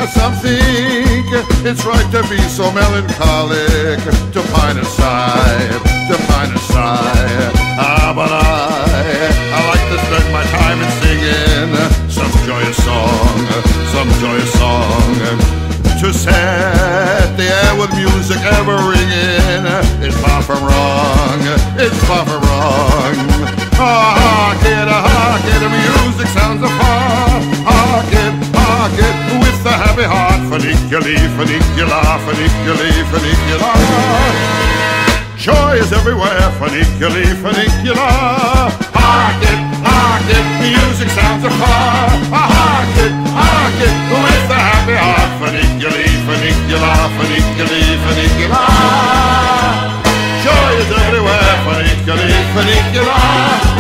Some think it's right to be so melancholic, to pine aside, to pine aside. But I like to spend my time in singing some joyous song, some joyous song. To set the air with music ever ringing is far from wrong, it's far from wrong. Hark it, the music sounds afar. Hark it, with the happy heart. Funiculi, funicula, funiculi, funicula. Joy is everywhere. Funiculi, funicula. Hark it, music sounds afar. Hark it, with the happy heart. Funiculi, funicula, funiculi, funicula. Joy is everywhere. Funiculi, funicula.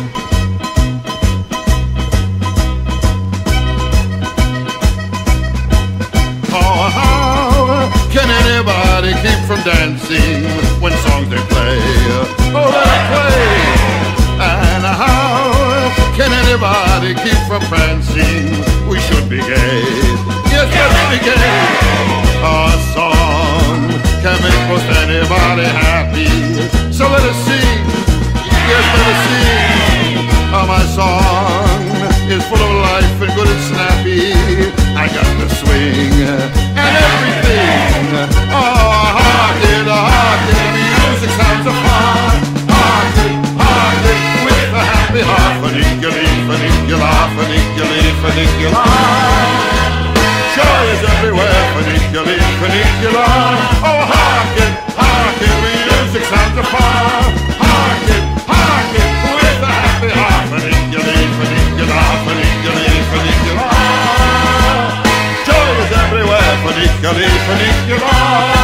Can anybody keep from dancing when songs they play? Oh, let it play. And how can anybody keep from prancing? We should be gay. Yes, let's be gay. Our song can make most anybody happy. So let us sing. Yes, let us sing. My song is full of life and good and snappy. I got the swing and everything. Oh, hark it, the music sounds afar. Hark it, with a happy heart. Funiculi, funicula, funiculi, funicula. Joy is everywhere. Funiculi, funicula. Oh, hark it, the music sounds afar. Hark it, with a happy heart. Funiculi, funicula, funiculi, funicula. Joy is everywhere. Funiculi, funicula.